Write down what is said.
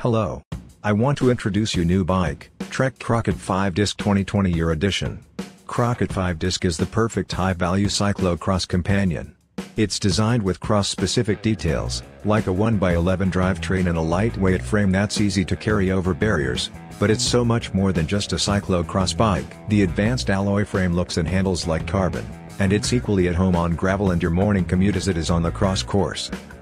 Hello. I want to introduce you new bike, Trek Crockett 5-disc 2020 year edition. Crockett 5-disc is the perfect high-value cyclocross companion. It's designed with cross-specific details, like a 1x11 drivetrain and a lightweight frame that's easy to carry over barriers, but it's so much more than just a cyclocross bike. The advanced alloy frame looks and handles like carbon, and it's equally at home on gravel and your morning commute as it is on the cross course.